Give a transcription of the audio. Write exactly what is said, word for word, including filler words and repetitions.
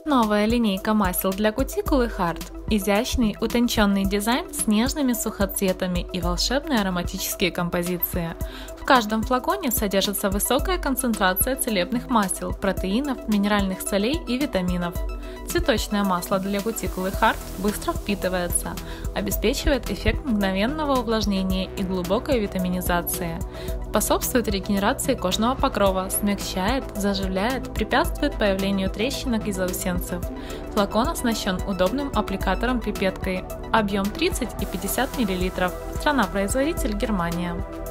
Новая линейка масел для кутикулы Харт. Изящный, утонченный дизайн с нежными сухоцветами и волшебные ароматические композиции. В каждом флаконе содержится высокая концентрация целебных масел, протеинов, минеральных солей и витаминов. Цветочное масло для кутикулы Харт быстро впитывается, обеспечивает эффект мгновенного увлажнения и глубокой витаминизации. Способствует регенерации кожного покрова, смягчает, заживляет, препятствует появлению трещинок и заусенцев. Флакон оснащен удобным аппликатором-пипеткой. Объем тридцать и пятьдесят миллилитров. Страна-производитель Германия.